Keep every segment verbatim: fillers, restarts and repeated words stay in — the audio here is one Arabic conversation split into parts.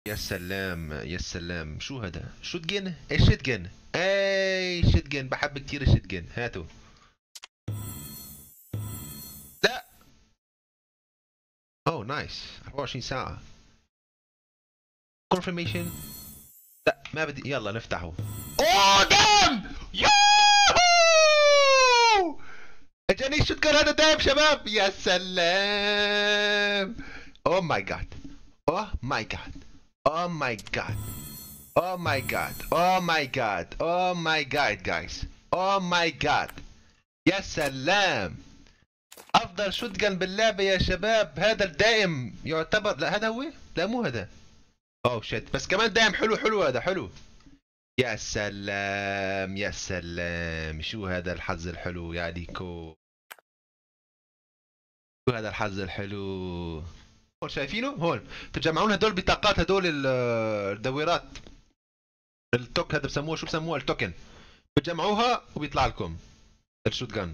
يا سلام يا سلام، شو هذا؟ شوتجن؟ ايش شوتجن؟ اي شوتجن، بحب كتير الشوتجن، هاتوا. لا. اوه نايس، أربعة وعشرين ساعة. كونفirmation. لا ما بدي، يلا نفتحه. اوه دام! يوهو! اجاني الشوتجن هذا دام شباب، يا سلام. اوه ماي جاد. اوه ماي جاد. اوه ماي جاد. Oh my god. Oh my god. Oh my god guys. Oh my god. يا سلام. افضل شوتجن باللعبة يا شباب، هذا الدائم يعتبر. لا هذا هو. لا مو هذا. اوه شيت، بس كمان دائم حلو حلو، هذا حلو. يا سلام يا سلام، شو هذا الحظ الحلو يا ديكو. شو هذا الحظ الحلو. هون شايفينه هون. تجمعون هدول بطاقات، هدول ال- الدويرات. التوك هذا بسموه، شو بسموه، التوكن. بتجمعوها وبيطلع لكم الشوت جان.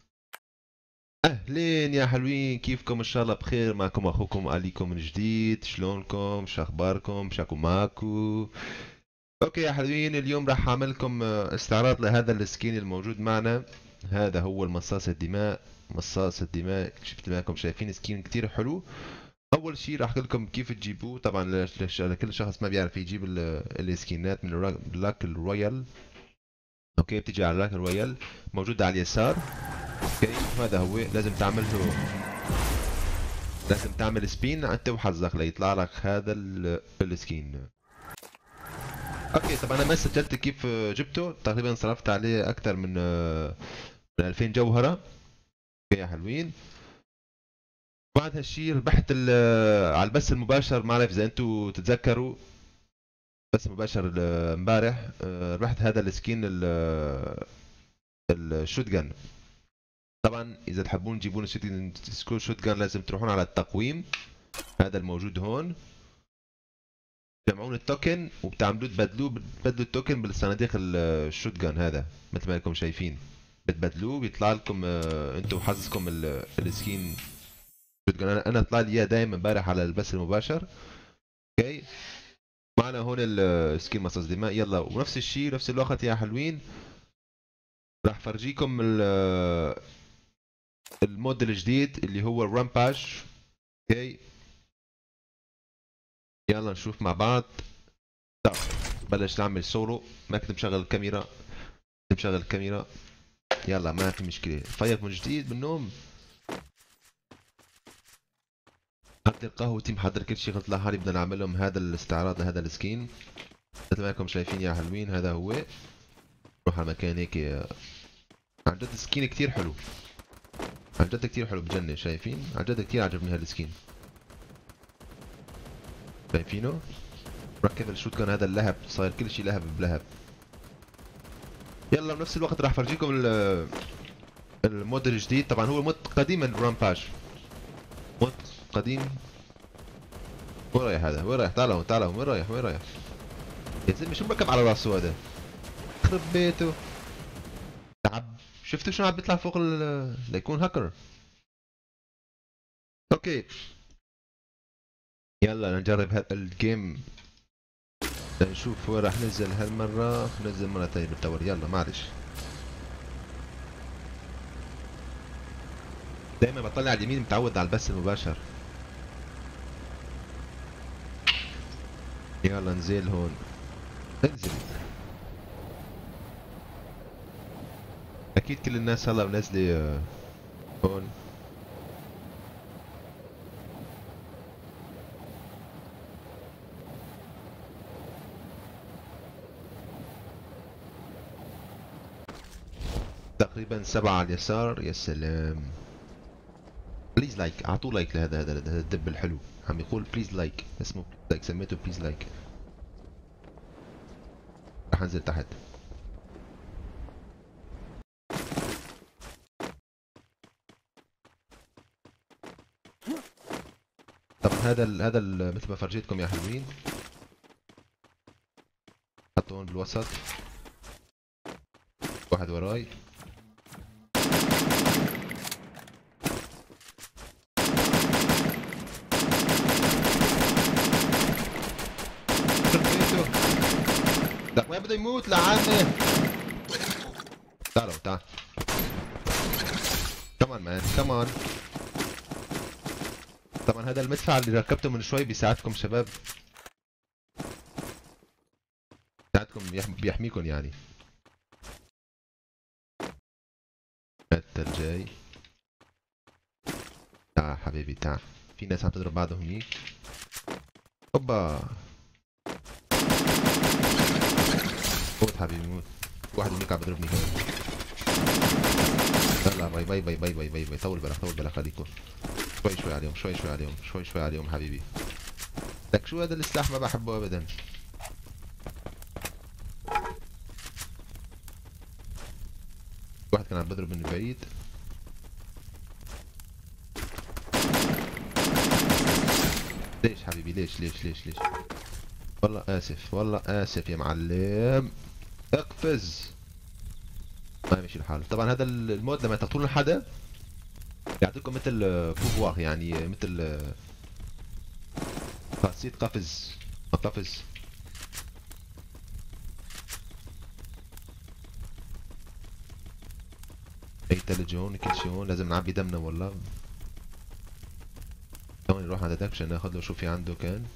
اهلين يا حلوين، كيفكم؟ ان شاء الله بخير. معكم اخوكم عليكم من جديد. شلونكم؟ شو اخباركم؟ شاكو ماكو. اوكي يا حلوين، اليوم راح اعمل لكم استعراض لهذا السكين الموجود معنا. هذا هو المصاص الدماء. مصاص الدماء، شفت معكم شايفين سكين كتير حلو. اول شيء راح اقول لكم كيف تجيبوه. طبعا لكل شخص ما بيعرف يجيب السكينات من اللاك الرويال. اوكي، بتيجي على اللاك الرويال موجود على اليسار. اوكي، هذا هو. لازم تعمل له لازم تعمل سبين انت وحظك ليطلع لك هذا السكين. اوكي، طب انا ما سجلت كيف جبته. تقريبا صرفت عليه اكثر من من ألفين جوهره. اوكي يا حلوين. بعد هالشيء ربحت على البث المباشر. ما اعرف اذا انتم تتذكروا بث مباشر امبارح، ربحت هذا السكين الشوت جن. طبعا اذا تحبون تجيبون سكول شوت جان لازم تروحون على التقويم هذا الموجود هون. تجمعون التوكن وبتعملوه تبدلوه، بتبدلوا التوكن بالصناديق الشوت جان هذا مثل ما انكم شايفين. بتبدلوه بيطلع لكم انتم وحظكم السكين شوت جان. انا انا طلع لي اياه دائما امبارح على البث المباشر. اوكي، معنا هون السكين مصاص دماء. يلا، ونفس الشيء نفس الوقت يا حلوين راح فرجيكم المود الجديد اللي هو الرامباج. اوكي، يلا نشوف مع بعض. طب بلش نعمل سولو. ما كنت مشغل الكاميرا. كنت مشغل الكاميرا. يلا ما في مشكلة. فيق من جديد من النوم. محضر قهوتي، محضر كل شيء. قلت لحالي بدنا نعمل لهم هذا الاستعراض لهذا السكين مثل ما انكم شايفين يا حلوين. هذا هو. نروح على مكان هيك. عن جد سكين كثير حلو. عن جد كثير حلو، بجنن. شايفين؟ عن جد كثير عجبني هالسكين. شايفينه؟ ركب الشوت كان هذا اللهب، صاير كل شيء لهب بلهب. يلا بنفس الوقت راح فرجيكم المود الجديد. طبعا هو مود قديم من رامباج. مود قديم. وين رايح هذا؟ وين رايح؟ تعالوا تعالوا، وين رايح؟ وين رايح؟ يا زلمه شو مركب على راسه هذا؟ يخرب بيته. تعب. شفتوا شو عم بيطلع فوق ال ليكون هاكر. اوكي، يلا نجرب هذا الجيم. نشوف وين راح ننزل هالمرة. ننزل مرة ثانية بالتور. يلا معلش. دايما بطلع على اليمين، متعود على البث المباشر. يلا نزل هون. انزل. اكيد كل الناس هلا منزله هون. تقريبا سبعة على اليسار. يا سلام. بليز لايك، اعطوه لايك لهذا هذا هذا الدب الحلو. عم يقول بليز لايك. اسمه لايك، سميته بليز لايك. راح انزل تحت. طب هذا ال هذا ال مثل ما فرجيتكم يا حلوين. حطه هون بالوسط. واحد وراي. لا وين بده يموت لعانه. تعالوا تعال كمان مان كمان. طبعا هذا المدفع اللي ركبته من شوي بيساعدكم شباب، بيساعدكم بيحميكم يعني. هذا جاي. تعال حبيبي تعال، في ناس عم تضرب بعضهم هنيك. اوبا موت حبيبي موت. واحد هنيك عم بضربني كمان. يلا باي باي باي باي باي باي باي. طول بالك طول بالك خليكم شوي شوي عليهم شوي شوي عليهم شوي شوي عليهم حبيبي. لك شو هذا السلاح ما بحبه ابدا. واحد كان عم بضرب من بعيد. ليش حبيبي ليش ليش ليش ليش؟ والله اسف والله اسف يا معلم. اقفز. ما يمشي الحال. طبعا هذا المود لما تقتلون حدا يعطيكم مثل بوفوار، يعني مثل خاصية قفز. قفز. اي ثلج هون كل شيء هون. لازم نعبي دمنا والله. هون نروح عند هذاك مشان ناخذ له شو في عنده كان.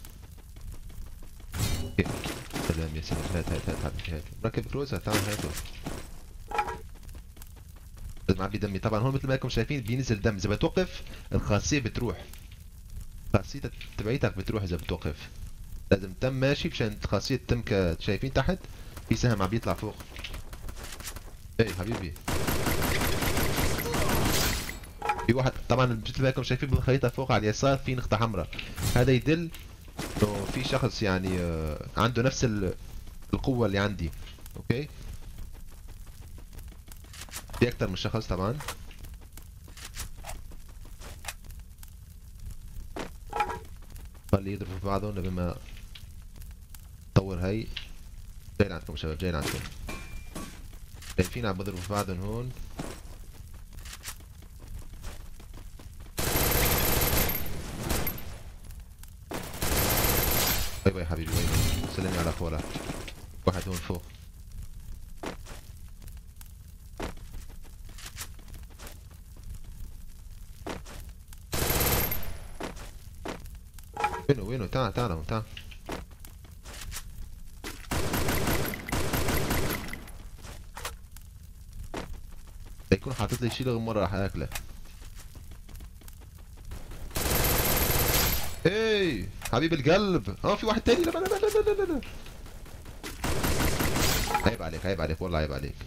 سلام يا سلام. هات هات هات حبيبي هات. مركب كروزة تعال هاته. لازم اعبي دمي. طبعا هون مثل ما انكم شايفين بينزل دم. اذا بتوقف الخاصية بتروح. الخاصية تبعيتك بتروح اذا بتوقف. لازم تم ماشي مشان الخاصية تتم. ك شايفين تحت في سهم عم بيطلع فوق. ايه حبيبي في واحد. طبعا مثل ما انكم شايفين بالخريطة فوق على اليسار في نقطة حمراء. هذا يدل انه في شخص يعني عنده نفس القوة اللي عندي. اوكي في اكثر من شخص طبعا. خلي يضربوا في بعضهم قبل ما طور. هي جاي عندكم شباب جاي عندكم. شايفين عم بضربوا في بعضهم هون. باي باي حبيبي باي باي. سلمي على اخوالك. واحد هون فوق. وينه وينه؟ تعال تعال تعال. يكون حاطط لي شيء لغم مرة راح اكله. اي حبيب القلب. اه في واحد تاني. لا لا لا لا لا لا. عيب عليك عيب عليك والله عيب عليك.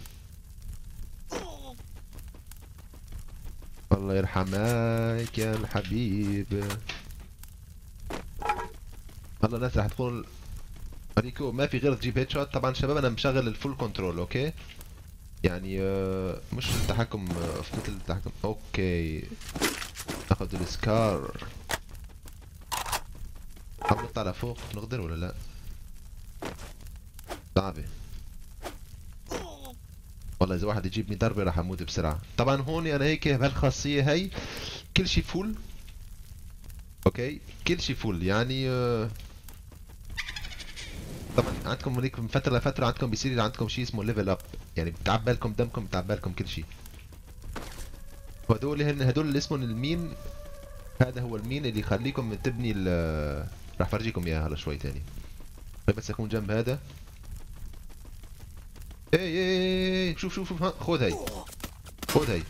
الله يرحمك يا الحبيب. هلا الناس راح تقول ريكو ما في غير تجيب هيد شوت. طبعا شباب انا مشغل الفول كنترول. اوكي يعني آه مش التحكم آه في مثل التحكم. اوكي ناخذ السكار. عم نطلع لفوق نقدر ولا لا؟ صعبة والله. اذا واحد يجيبني ضربة راح اموت بسرعة. طبعا هون انا هيك بهالخاصية هي كل شيء فول. اوكي كل شيء فول يعني آه طبعا عندكم هيك من فترة لفترة عندكم بيصير عندكم شيء اسمه ليفل اب، يعني بتعبى لكم دمكم بتعبى لكم كل شيء. وهدول هن هدول اللي اسمهم المين. هذا هو المين اللي يخليكم تبني ال راح فرجيكم اياها هلا شوي ثاني. بس اكون جنب هذا. اي اي اي شوف شوف شوف. ها خذ هي خذ هي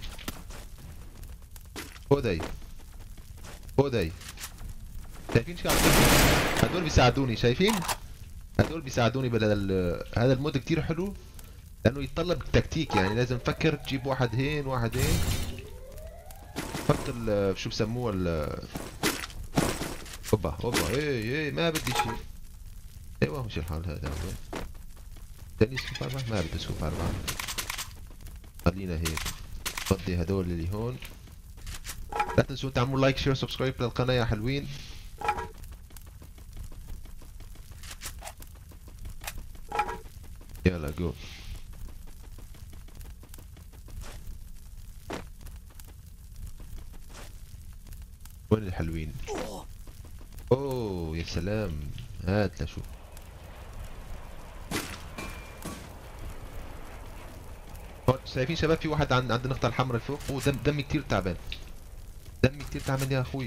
خذ هي خذ هي. شايفين شو عم بيعمل؟ هدول بيساعدوني. شايفين؟ هدول بيساعدوني بهذا. هذا المود كثير حلو لانه يتطلب تكتيك، يعني لازم تفكر تجيب واحد هين واحد هين. حط ال شو بسموه ال اوبا اوبا. اي اي ما بدي شيء. ايوه مش الحال هذا. تاني سكوب اربعة. ما بدي سكوب اربعة. خلينا هيك نفضي هدول اللي هون. لا تنسوا تعملوا لايك شير سبسكرايب للقناة يا حلوين. يلا جو. وين الحلوين؟ اوه يا سلام. هات لشوف. شايفين شباب في واحد عند عند النقطة الحمراء فوق. اوه دم دمي كتير تعبان. دمي كتير تعبان يا اخوي.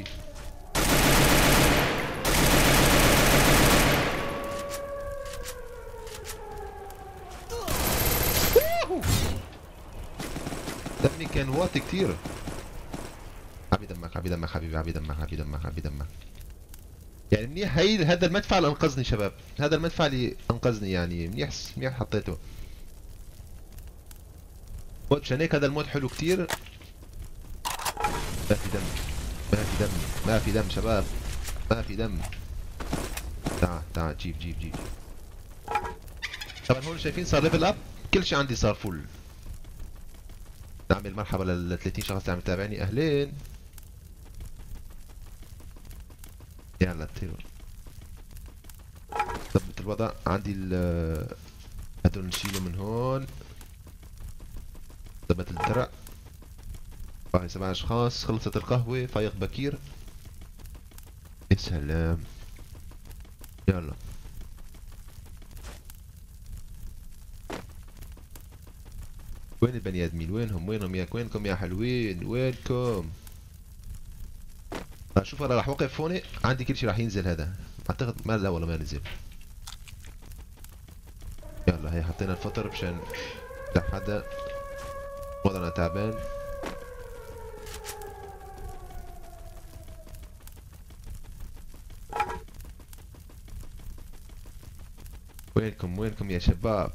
دمي كان واطي كتير. عبي دمك عبي دمك حبيبي عبي دمك عبي دمك عبي دمك. يعني منيح هي هذا المدفع اللي انقذني شباب. هذا المدفع اللي انقذني يعني منيح منيح حطيته. مود مشان هيك هذا المود حلو كتير. ما في دم ما في دم ما في دم شباب ما في دم. تعال تعال جيب جيب جيب. طبعا هون شايفين صار ليفل اب. كل شيء عندي صار فل. نعمل مرحبا لل ثلاثين شخص اللي عم يتابعني. اهلين. يلا طيروا. ضبط الوضع. عندي ال هدول نشيله من هون. ضبط الدرع. باقي سبع اشخاص. خلصت القهوة. فايق بكير. يا سلام. يلا. وين البني ادمين؟ وينهم وينهم يا وينكم يا حلوين؟ وينكم؟ طيب شوف انا راح اوقف هون. عندي كل شيء راح ينزل. هذا اعتقد ما لا والله ما نزل. يلا هي حطينا الفطر مشان لا حدا وضعنا تعبان. وينكم وينكم يا شباب؟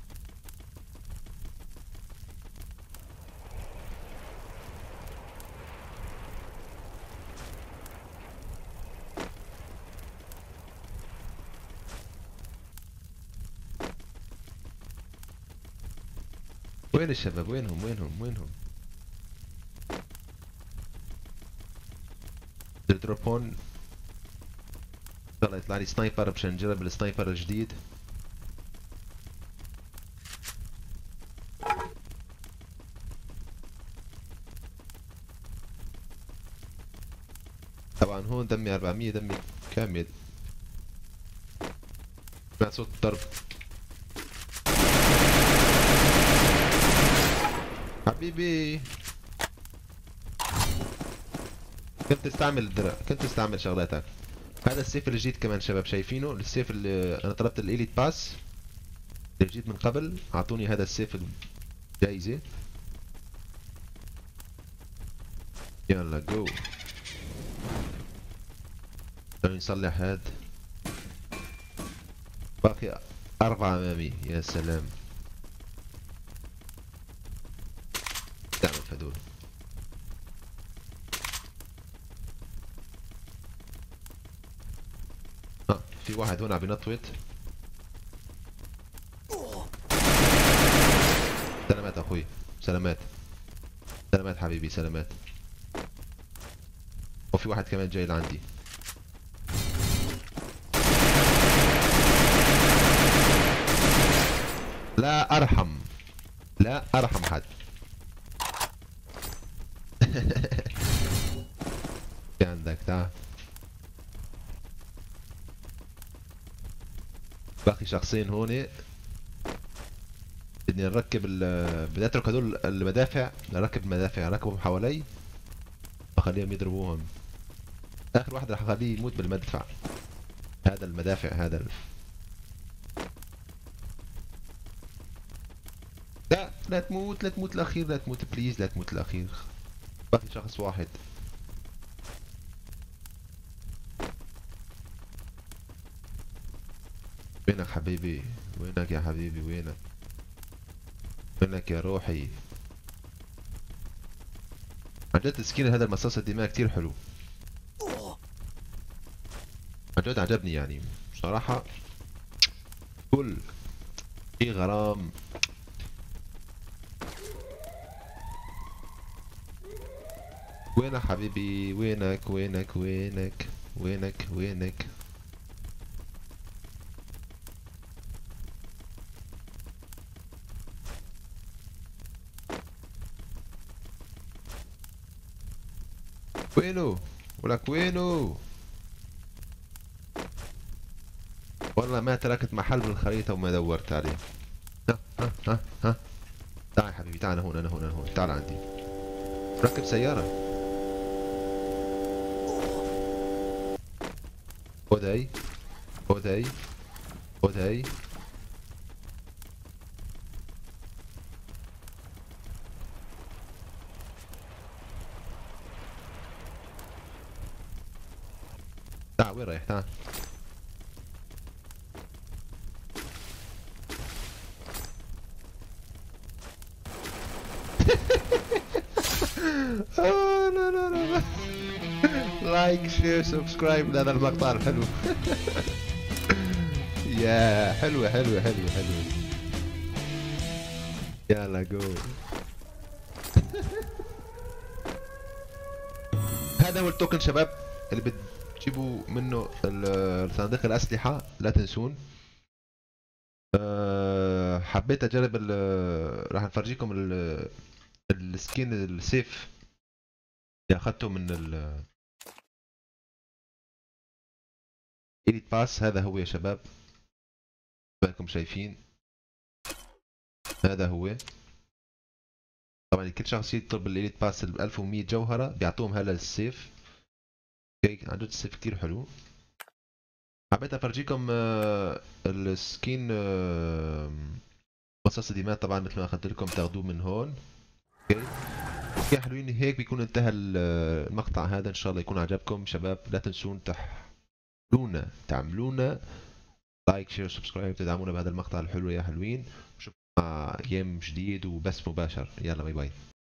وين الشباب؟ وينهم وينهم وينهم؟ الدروب هون. ان شاء الله يطلع لي سنايبر مشان نجرب السنايبر الجديد. طبعا هون دمي أربعمية. دمي كامل. سمعت صوت الضرب. حبيبي كنت تستعمل الدرع. كنت تستعمل شغلاتك. هذا السيف الجديد كمان شباب شايفينه. السيف اللي انا طلبت الاليت باس الجديد من قبل. اعطوني هذا السيف جايزة. يلا جو. خلينا نصلح هاد. باقي أربعة أمامي. يا سلام. تعمل هدول. اه في واحد هون عم بينطوت. سلامات اخوي. سلامات. سلامات حبيبي سلامات. وفي واحد كمان جاي لعندي. لا ارحم. لا ارحم حد. في عندك تعال. باقي شخصين هون. بدي نركب ال بدي اترك هدول المدافع. نركب المدافع ركبهم حوالي واخليهم يضربوهم. اخر واحد راح اخليه يموت بالمدفع. هذا المدافع هذا ال... لا لا تموت لا تموت الاخير. لا تموت بليز. لا تموت الاخير. باقي شخص واحد. وينك حبيبي؟ وينك يا حبيبي؟ وينك؟ وينك يا روحي؟ عن جد سكين هذا المصاص الدماء كتير حلو. عن جد عجبني يعني بصراحة. كل في غرام. وينك حبيبي؟ وينك وينك وينك وينك وينك؟ وينه؟ ولك وينه؟ والله ما تركت محل بالخريطة وما دورت عليه. ها ها ها ها. تعال حبيبي، تعال هون، انا هون انا هون، تعال عندي. ركب سيارة. خذ هي، خذ هي، خذ هي. تعال، وين رايح؟ تعال. آه لا لا لا. لايك شير سبسكرايب لهذا المقطع الحلو. يا حلوة حلوة حلوة حلوة. يلا جو. هذا هو التوكن شباب اللي بتجيبوا منه صناديق الأسلحة، لا تنسون. أه حبيت أجرب ال راح نفرجيكم ال السكين السيف اللي أخذته من ال إليت باس. هذا هو يا شباب، بالكم شايفين، هذا هو. طبعا كل شخص يطلب الإليت باس ال ألف ومية جوهرة بيعطوهم هذا السيف. اوكي، عن جد السيف كثير حلو. حبيت افرجيكم آه السكين آه مصاص الدماء، طبعا مثل ما اخذت لكم تاخذوه من هون. اوكي يا حلوين، هيك بيكون انتهى المقطع هذا. ان شاء الله يكون عجبكم شباب. لا تنسون تحملونا تعملونا لايك شير سبسكرايب، تدعمونا بهذا المقطع الحلو يا حلوين. نشوفكم مع جيم جديد وبث مباشر. يلا باي باي.